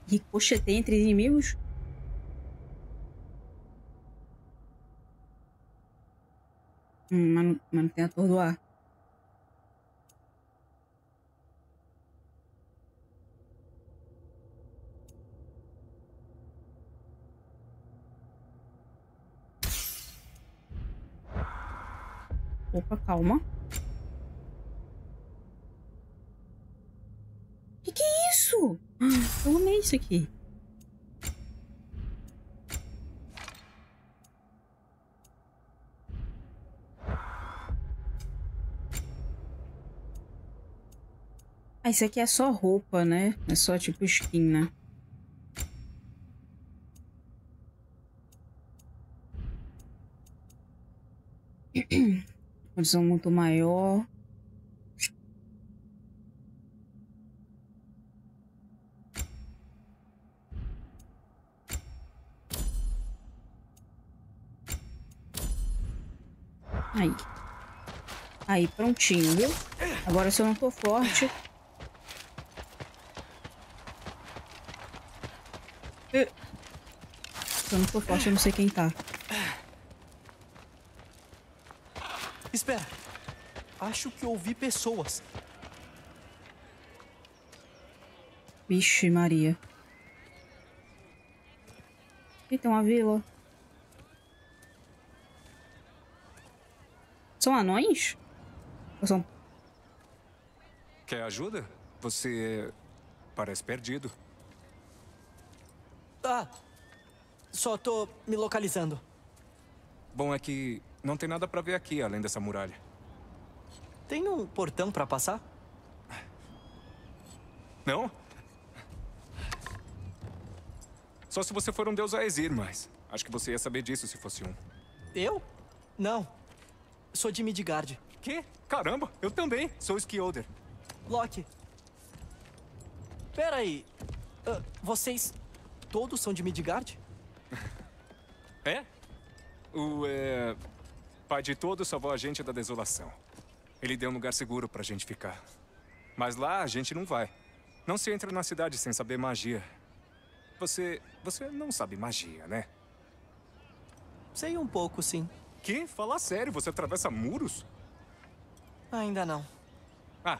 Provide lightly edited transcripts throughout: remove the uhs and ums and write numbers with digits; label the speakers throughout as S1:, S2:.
S1: Ricochetei entre inimigos? Mas não tem atordoar. Opa, calma. Que é isso? Eu amei isso aqui. Ah, isso aqui é só roupa, né? É só tipo skin, né? Condição muito maior. Aí. Aí, prontinho, viu? Agora se eu não tô forte... Se eu não tô forte, eu não sei quem tá.
S2: Espera. Acho que ouvi pessoas.
S1: Vixe Maria. Aqui tem uma vila. São anões? Ou são...
S3: Quer ajuda? Você parece perdido.
S2: Ah, só tô me localizando.
S3: Bom é que não tem nada pra ver aqui além dessa muralha.
S2: Tem um portão pra passar?
S3: Não? Só se você for um deus Aesir, mas acho que você ia saber disso se fosse um.
S2: Eu? Não. Sou de Midgard.
S3: Que? Caramba, eu também sou Skioldr.
S2: Loki. Pera aí. Vocês todos são de Midgard?
S3: É? O pai de todos salvou a gente da desolação. Ele deu um lugar seguro pra gente ficar. Mas lá a gente não vai. Não se entra na cidade sem saber magia. Você não sabe magia, né?
S2: Sei um pouco, sim.
S3: Que? Fala sério, você atravessa muros?
S2: Ainda não.
S3: Ah,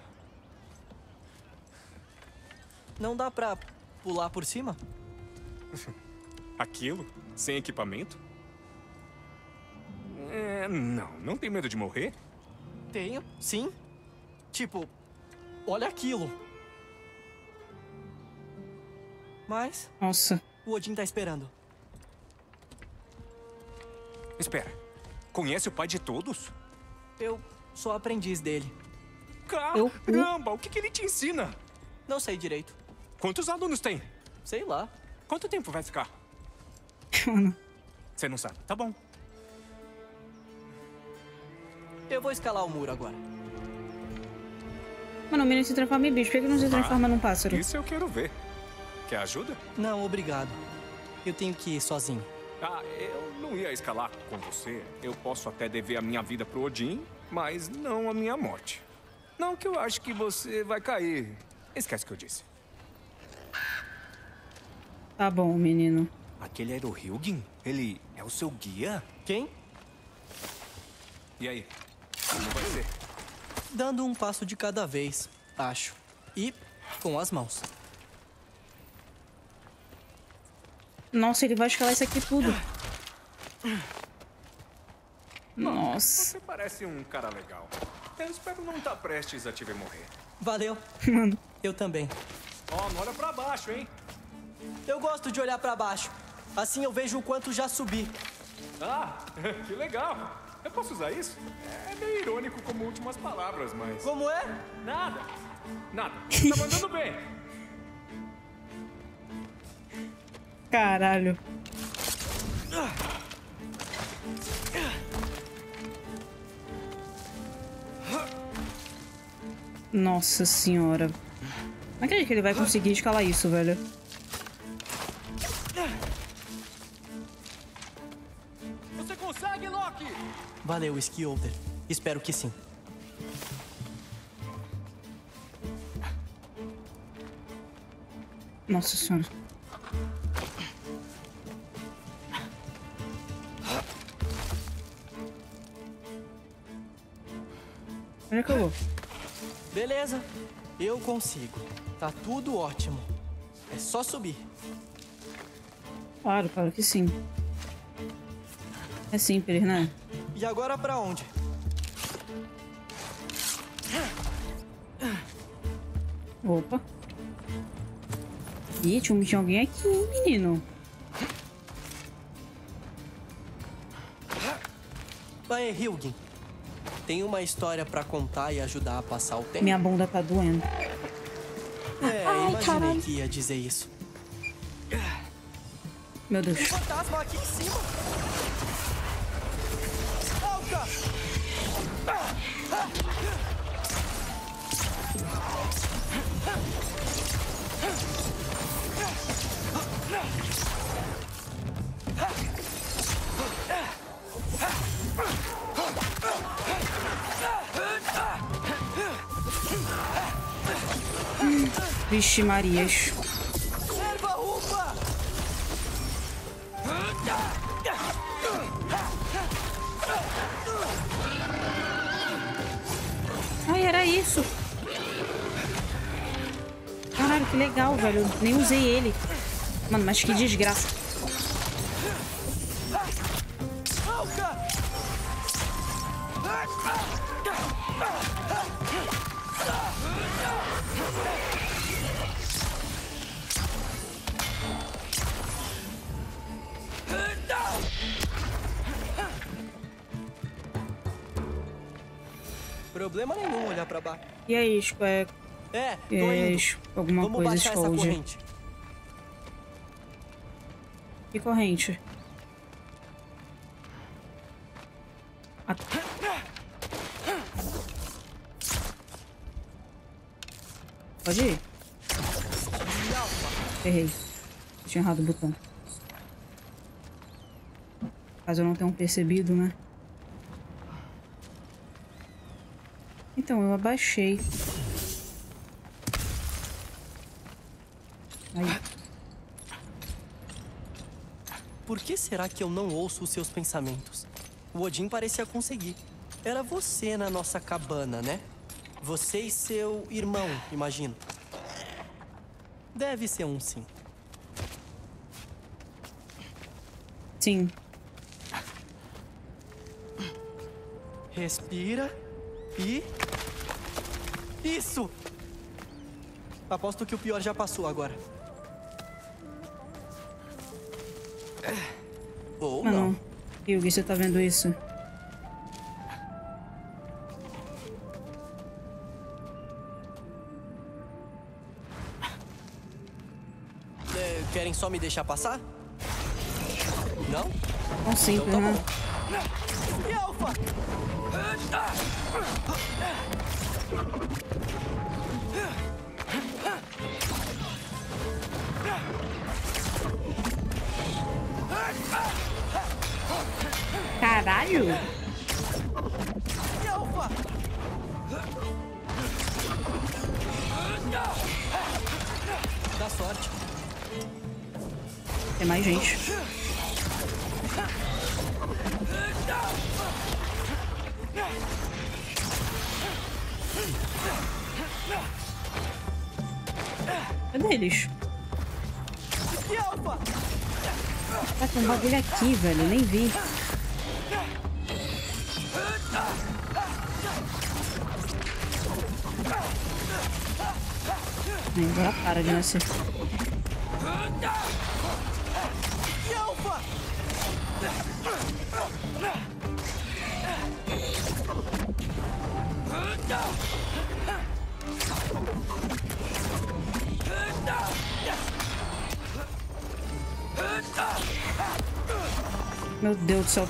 S2: Não dá pra pular por cima?
S3: aquilo? Sem equipamento? Não tem medo de morrer?
S2: Tenho, sim. Tipo, olha aquilo. Mas
S1: Nossa.
S2: o Odin tá esperando.
S3: Espera, conhece o pai de todos?
S2: Eu sou aprendiz dele.
S3: Caramba, o que ele te ensina?
S2: Não sei direito.
S3: Quantos alunos tem?
S2: Sei lá.
S3: Quanto tempo vai ficar? Você não sabe, tá bom.
S2: Eu vou escalar o muro agora.
S1: Mano, o menino se transforma em bicho. Por que ele não se transforma num pássaro?
S3: Isso eu quero ver. Quer ajuda?
S2: Não, obrigado. Eu tenho que ir sozinho.
S3: Ah, eu não ia escalar com você. Eu posso até dever a minha vida pro Odin, mas não a minha morte. Não que eu acho que você vai cair. Esquece o que eu disse.
S1: Tá bom, menino.
S3: Aquele era o Hilgin? Ele é o seu guia?
S2: Quem?
S3: E aí? Como vai ser?
S2: Dando um passo de cada vez, acho. E com as mãos.
S1: Nossa, ele vai escalar isso aqui tudo. Nossa.
S3: Você parece um cara legal. Eu espero não estar prestes a te ver morrer.
S2: Valeu. Eu também.
S3: Ó, não olha pra baixo, hein?
S2: Eu gosto de olhar pra baixo. Assim eu vejo o quanto já subi.
S3: Ah, que legal. Eu posso usar isso? É meio irônico como últimas palavras, mas...
S2: Como é?
S3: Nada. Tá mandando bem.
S1: Caralho. Nossa senhora. Não acredito que ele vai conseguir escalar isso, velho.
S2: Você consegue, Loki! Valeu, Skioldr. Espero que sim.
S1: Nossa senhora. Onde é que eu vou?
S2: Beleza, eu consigo. Tá tudo ótimo. É só subir.
S1: Claro, claro que sim. É simples, né?
S2: E agora pra onde?
S1: Opa. Ih, tinha alguém aqui, menino.
S2: Vai, Hilgin. Tem uma história pra contar e ajudar a passar o tempo?
S1: Minha bunda tá doendo.
S2: Imaginei
S1: caralho.
S2: que ia dizer isso.
S1: Meu Deus.
S2: Tem fantasma aqui em cima! Alca!
S1: Vixe Marias.
S2: Erva uva!
S1: Ai, era isso. Caralho, que legal, velho. Eu nem usei ele. Mano, mas que desgraça.
S2: Alca! Problema nenhum olhar pra baixo.
S1: E aí, Isco,
S2: É, tô indo.
S1: alguma
S2: Vamos
S1: coisa,
S2: baixar essa
S1: Scold.
S2: corrente.
S1: Que corrente? Ah, pode ir. Errei. Tinha errado o botão. Caso eu não tenha percebido, né? Então, eu abaixei. Aí.
S2: Por que será que eu não ouço os seus pensamentos? O Odin parecia conseguir. Era você na nossa cabana, né? Você e seu irmão, imagino. Deve ser um sim.
S1: Sim.
S2: Respira e... Isso! Aposto que o pior já passou agora. Ou não.
S1: Não. Yugi, você tá vendo isso?
S2: Querem só me deixar passar? Não?
S1: Tão simples,
S2: Então tá
S1: né?
S2: bom. E Alpha?
S1: Caralho!
S2: E Alpha? Dá sorte.
S1: Tem mais gente. Cadê eles?
S2: E Alpha?
S1: Ah, tem um bagulho aqui, velho. Eu nem vi. Ai, agora para de nascer.
S2: E Alpha?
S1: Meu Deus do céu.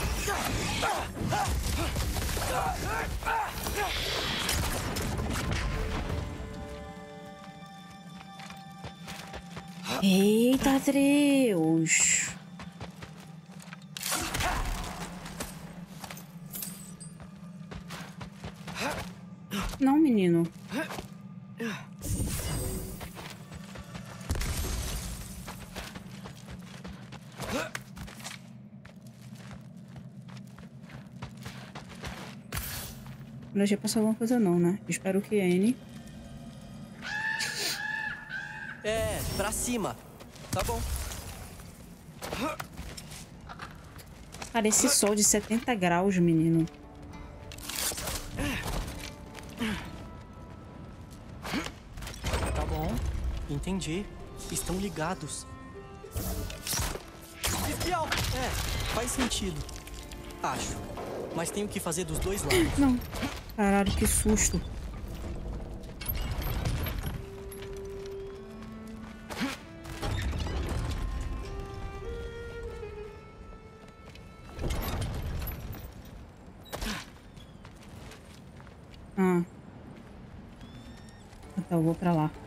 S1: Eita, Deus. Não, menino. Não deixei passar alguma coisa não, né? Espero que Annie...
S2: É, pra cima. Tá bom.
S1: Cara, esse sol de 70 graus, menino.
S2: Tá bom. Entendi. Estão ligados. Espial! É, faz sentido. Acho. Mas tenho que fazer dos dois lados.
S1: Não. Caralho, que susto. Ah. Então eu vou pra lá.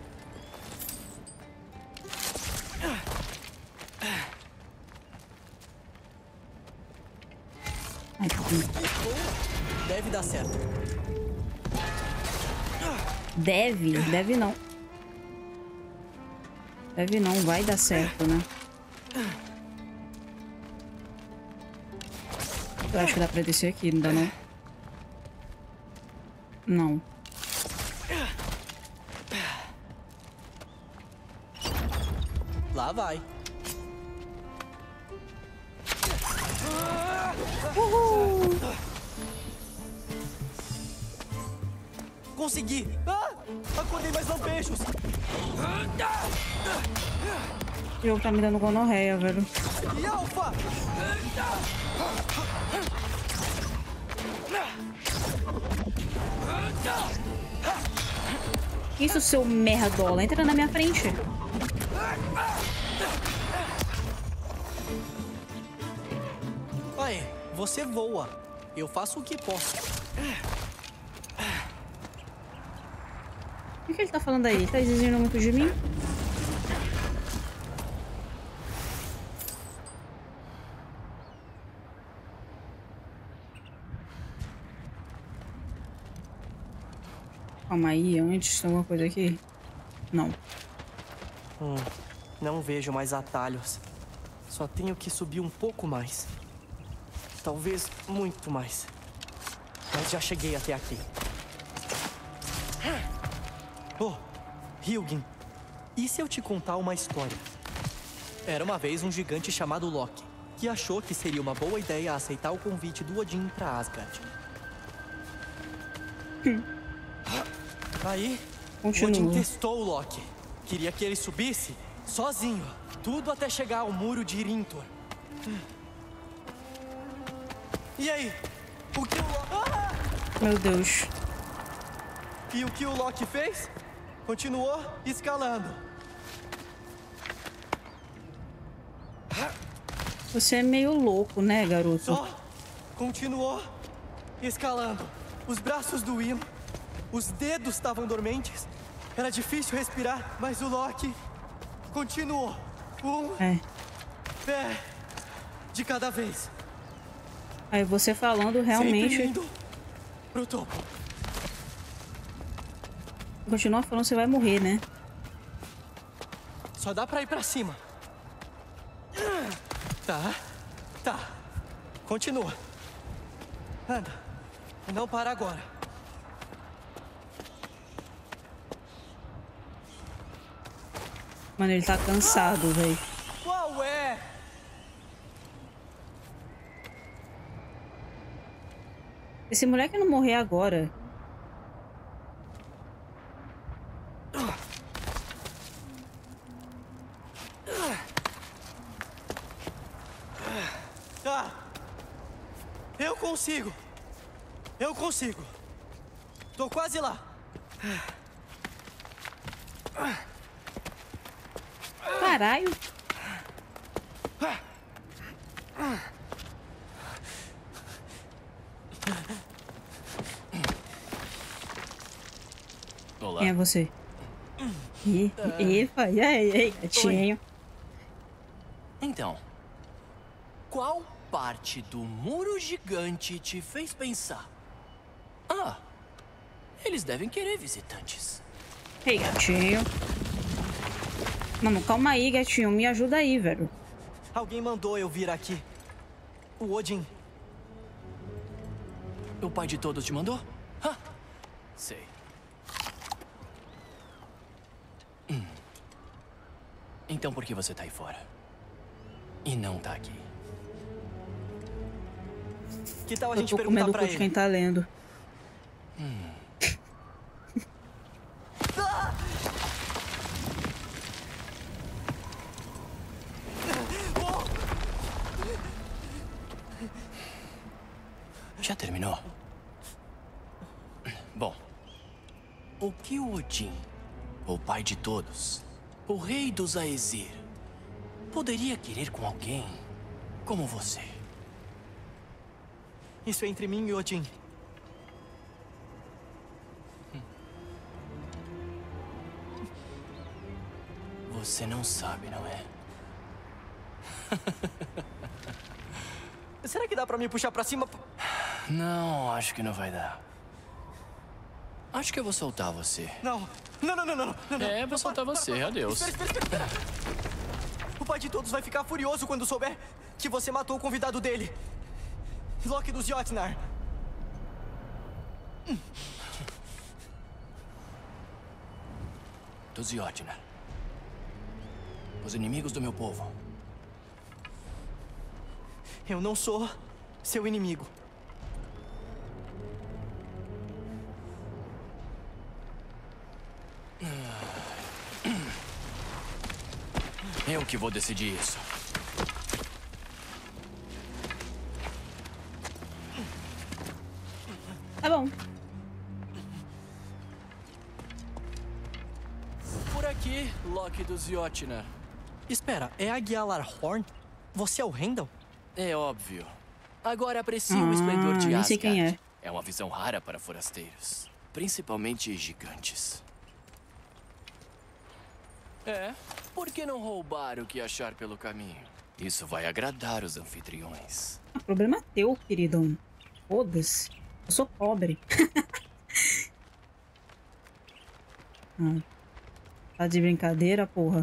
S1: Ai, que...
S2: Deve dar certo.
S1: Deve? Deve não. Deve não, vai dar certo, né? Eu acho que dá pra descer aqui, não dá não? Não.
S2: Lá vai. Consegui! Ah! Acordei mais lampejos!
S1: O jogo tá me dando gonorreia, velho.
S2: E Alfa!
S1: Isso, seu merdola. Entra na minha frente.
S2: Aê, você voa. Eu faço o que posso.
S1: O que ele tá falando aí? Ele tá exigindo muito de mim? Calma aí, antes tem alguma coisa aqui? Não.
S2: Não vejo mais atalhos. Só tenho que subir um pouco mais. Talvez muito mais. Mas já cheguei até aqui. Oh, Hilgin, e se eu te contar uma história? Era uma vez um gigante chamado Loki, que achou que seria uma boa ideia aceitar o convite do Odin para Asgard. Aí,
S1: Continua.
S2: o Odin testou o Loki. Queria que ele subisse sozinho, tudo até chegar ao muro de Irintor. E aí? O que o Loki...
S1: Meu Deus.
S2: E o que o Loki fez? Continuou escalando.
S1: Você é meio louco, né, garoto?
S2: Só continuou escalando. Os braços doíam. Os dedos estavam dormentes. Era difícil respirar, mas o Loki continuou.
S1: É.
S2: Pé de cada vez.
S1: Aí você falando realmente...
S2: Sempre indo pro topo.
S1: Continua falando, você vai morrer, né?
S2: Só dá pra ir pra cima. Tá. Continua. Anda. Não para agora.
S1: Mano, ele tá cansado, velho.
S2: Qual é?
S1: Esse moleque não morrer agora.
S2: Tá. Eu consigo. Tô quase lá.
S1: Caralho.
S4: Olá.
S1: Quem é você? Epa, e aí, gatinho?
S4: Então, qual parte do muro gigante te fez pensar? Ah, eles devem querer visitantes.
S1: Ei, gatinho. Mano, calma aí, gatinho. Me ajuda aí, velho.
S2: Alguém mandou eu vir aqui. O Odin.
S4: O pai de todos te mandou? Ah, sei. Então por que você tá aí fora? E não tá aqui?
S2: Que tal a
S1: Eu
S2: gente
S1: tô
S2: perguntar
S1: comendo o
S2: pra
S1: cu de quem
S2: ele?
S1: tá lendo.
S4: Já terminou? Bom, o que o Odin, o pai de todos, o rei dos Aesir, poderia querer com alguém como você?
S2: Isso é entre mim e Odin.
S4: Você não sabe, não é?
S2: Será que dá pra me puxar pra cima?
S4: Não, acho que não vai dar. Acho que eu vou soltar você.
S2: Não. Não, não, não, não, não.
S4: É, vou soltar você. Adeus.
S2: Espera. O pai de todos vai ficar furioso quando souber que você matou o convidado dele. Loki dos Jotnar.
S4: Dos Jotnar. Os inimigos do meu povo.
S2: Eu não sou seu inimigo.
S4: Eu que vou decidir isso.
S1: Tá bom.
S4: Por aqui, Loki dos Jotnar.
S2: Espera, é a Gjallarhorn? Você é o Heimdall?
S4: É óbvio. Agora aprecie o esplendor de
S1: nem sei
S4: Asgard.
S1: quem é.
S4: É uma visão rara para forasteiros. Principalmente gigantes. É, por que não roubar o que achar pelo caminho? Isso vai agradar os anfitriões.
S1: O problema é teu, queridão. Foda-se. Eu sou pobre. Tá de brincadeira, porra.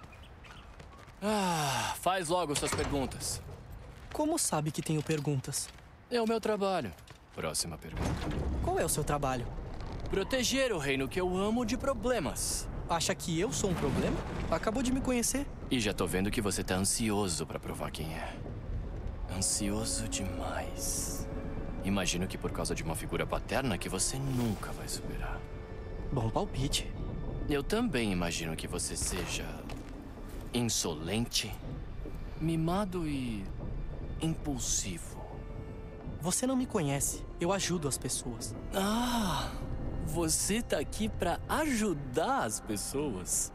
S4: Ah, faz logo suas perguntas.
S2: Como sabe que tenho perguntas?
S4: É o meu trabalho. Próxima pergunta.
S2: Qual é o seu trabalho?
S4: Proteger o reino que eu amo de problemas.
S2: Acha que eu sou um problema? Acabou de me conhecer.
S4: E já tô vendo que você tá ansioso pra provar quem é. Ansioso demais. Imagino que por causa de uma figura paterna que você nunca vai superar.
S2: Bom palpite.
S4: Eu também imagino que você seja insolente, mimado e impulsivo.
S2: Você não me conhece. Eu ajudo as pessoas.
S4: Ah, você tá aqui pra ajudar as pessoas?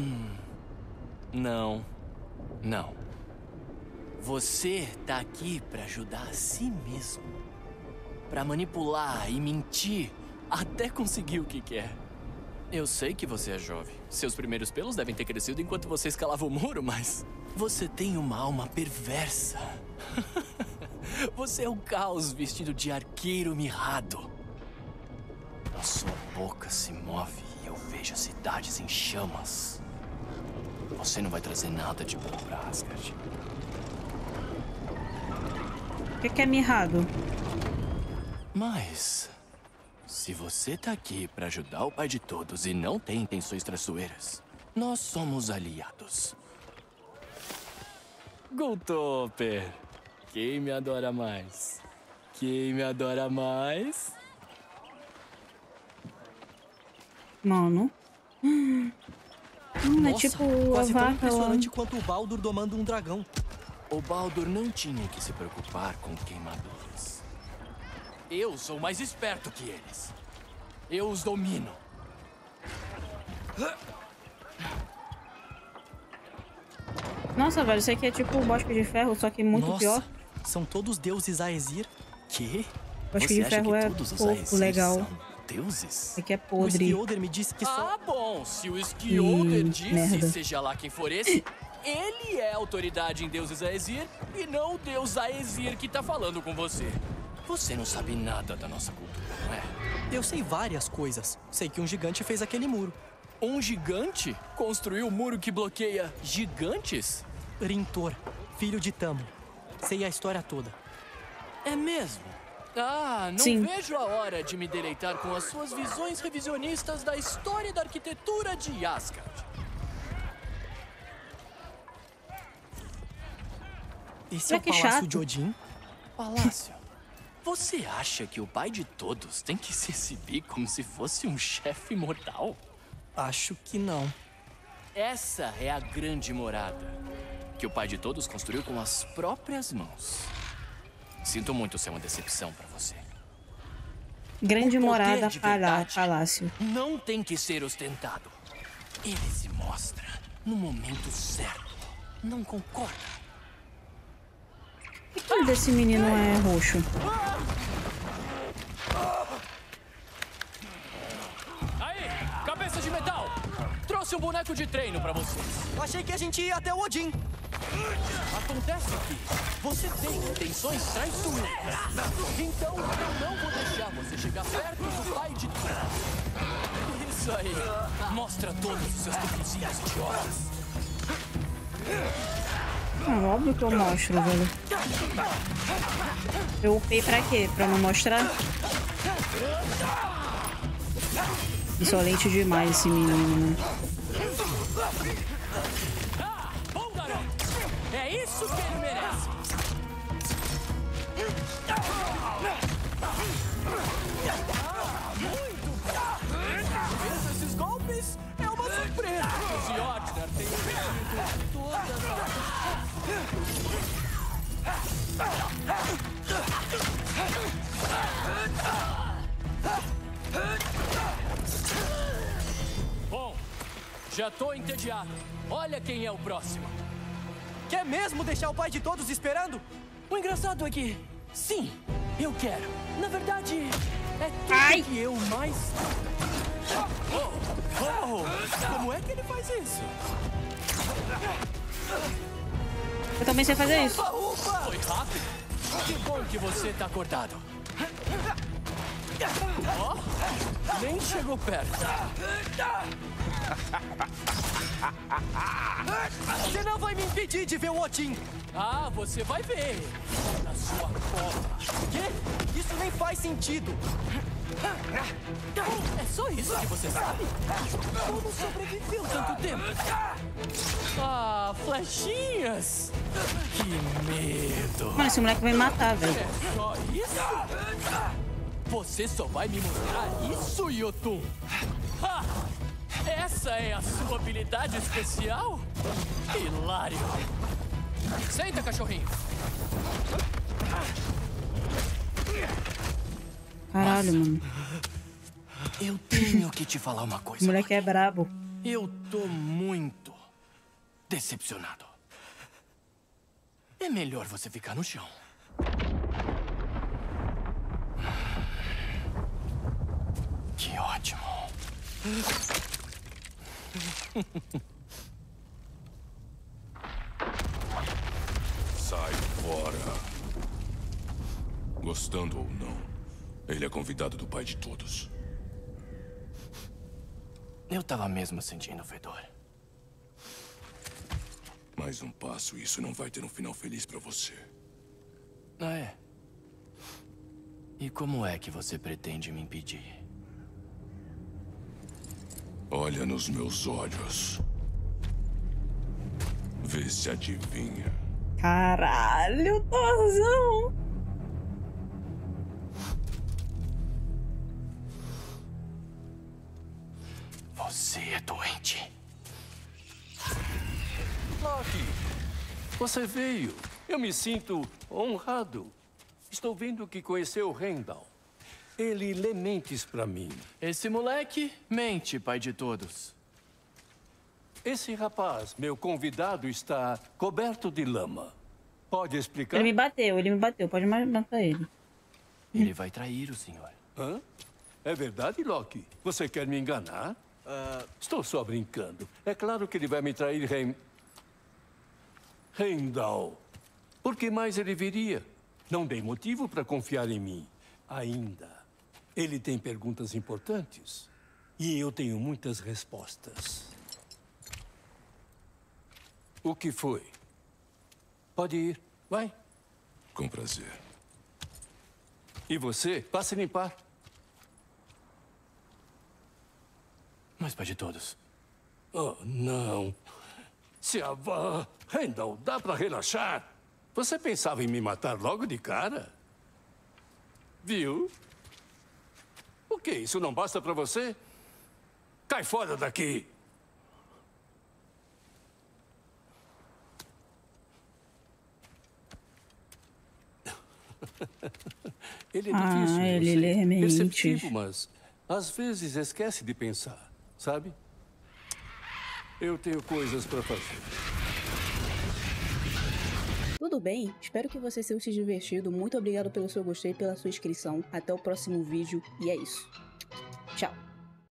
S4: Não. Não. Você tá aqui pra ajudar a si mesmo. Pra manipular e mentir até conseguir o que quer. Eu sei que você é jovem. Seus primeiros pelos devem ter crescido enquanto você escalava o muro, mas você tem uma alma perversa. Você é o caos vestido de arqueiro mirrado. A sua boca se move e eu vejo as cidades em chamas. Você não vai trazer nada de bom pra Asgard.
S1: O que é mirrado?
S4: Mas se você tá aqui pra ajudar o pai de todos e não tem intenções traiçoeiras, nós somos aliados. Gulltoper, quem me adora mais? Quem me adora mais?
S1: Mano. É
S2: Nossa,
S1: tipo a
S2: quase tão
S1: vaca lá.
S2: impressionante quanto o Baldur domando um dragão.
S4: O Baldur não tinha que se preocupar com queimaduras. Eu sou mais esperto que eles. Eu os domino.
S1: Nossa, velho, isso aqui é tipo o Bosque de Ferro, só que muito
S2: Nossa,
S1: pior.
S2: são todos deuses Aesir?
S4: Que?
S1: Bosque
S4: Você
S1: de
S4: acha
S1: Ferro
S4: que
S1: é
S4: todos os
S1: fofo,
S4: Aesir
S1: legal.
S4: são deuses?
S1: Isso aqui é
S2: O
S1: podre.
S2: Skioder me disse que só...
S4: Ah, bom. Se o Skioder disse,
S1: merda.
S4: seja lá quem for esse, ele é autoridade em deuses Aesir e não o deus Aesir que tá falando com você. Você não sabe nada da nossa cultura, não é?
S2: Eu sei várias coisas. Sei que um gigante fez aquele muro.
S4: Um gigante construiu um muro que bloqueia gigantes?
S2: Rintor, filho de Tamo. Sei a história toda.
S4: É mesmo? Ah, não
S1: Sim.
S4: vejo a hora de me deleitar com as suas visões revisionistas da história da arquitetura de Asgard.
S2: Esse é o
S1: que
S2: Palácio
S1: chato.
S2: de Odin?
S4: Palácio, você acha que o pai de todos tem que se exibir como se fosse um chefe mortal?
S2: Acho que não.
S4: Essa é a grande morada, que o pai de todos construiu com as próprias mãos. Sinto muito ser uma decepção pra você.
S1: Grande
S4: O poder
S1: morada
S4: de verdade
S1: palácio.
S4: não tem que ser ostentado. Ele se mostra no momento certo. Não concorda?
S1: Por que o desse menino é roxo?
S4: Aí, cabeça de metal! Trouxe um boneco de treino pra vocês.
S2: Achei que a gente ia até o Odin.
S4: Acontece que você tem intenções traiçoeiras. Então eu não vou deixar você chegar perto do pai de todos. Isso aí. Mostra todos os seus truquezinhos idiotas.
S1: Óbvio que eu mostro, velho. Eu upei pra quê? Pra não mostrar? Insolente demais esse menino, né?
S4: Bom, garoto! É isso que ele merece! Esses golpes é uma surpresa! O Fjordner tem recebido todas as... Bom, já tô entediado. Olha quem é o próximo.
S2: Quer mesmo deixar o pai de todos esperando?
S4: O engraçado é que, sim, eu quero. Na verdade, é tudo
S1: Ai.
S4: que eu mais... Como é que ele faz isso?
S1: Eu também sei fazer isso.
S4: Foi rápido. Que bom que você tá acordado. Ó, nem chegou perto.
S2: Você não vai me impedir de ver o Odin.
S4: Ah, você vai ver. Na sua cova.
S2: Quê? Isso nem faz sentido.
S4: É só isso que você sabe? Como sobreviveu tanto tempo? Ah, flechinhas. Que medo.
S1: Mano, esse moleque vai me matar, velho.
S4: É só isso? Você só vai me mostrar isso, Yotun? Ha! Essa é a sua habilidade especial? Hilário! Senta, cachorrinho!
S1: Caralho, mano.
S4: Eu tenho que te falar uma
S1: O
S4: coisa.
S1: moleque é brabo.
S4: Eu tô muito decepcionado. É melhor você ficar no chão. Que ótimo.
S5: Sai fora. Gostando ou não, ele é convidado do pai de todos.
S4: Eu tava mesmo sentindo o fedor.
S5: Mais um passo e isso não vai ter um final feliz pra você.
S4: Ah, é? E como é que você pretende me impedir?
S5: Olha nos meus olhos. Vê se adivinha.
S1: Caralho, Thorzão.
S4: Você é doente.
S6: Loki, você veio. Eu me sinto honrado. Estou vendo que conheceu Heimdall. Ele lê mentes pra mim.
S4: Esse moleque mente, pai de todos.
S6: Esse rapaz, meu convidado, está coberto de lama. Pode explicar?
S1: Ele me bateu. Pode matar ele.
S4: Ele vai trair o senhor.
S6: Hã? É verdade, Loki? Você quer me enganar? Estou só brincando. É claro que ele vai me trair, Heimdall. Por que mais ele viria? Não dei motivo para confiar em mim. Ainda. Ele tem perguntas importantes. E eu tenho muitas respostas. O que foi? Pode ir. Vai.
S5: Com prazer.
S6: E você, vá se limpar.
S4: Mas, pai de todos...
S6: Oh, não. Siavan, Randall, dá pra relaxar? Você pensava em me matar logo de cara? Viu? O que? Isso não basta pra você? Cai fora daqui! Ele é difícil, eu
S1: ele
S6: sei.
S1: é mente.
S6: Perceptivo, mas às vezes esquece de pensar, sabe? Eu tenho coisas pra fazer.
S1: Tudo bem? Espero que vocês tenham se divertido. Muito obrigado pelo seu gostei e pela sua inscrição. Até o próximo vídeo e é isso.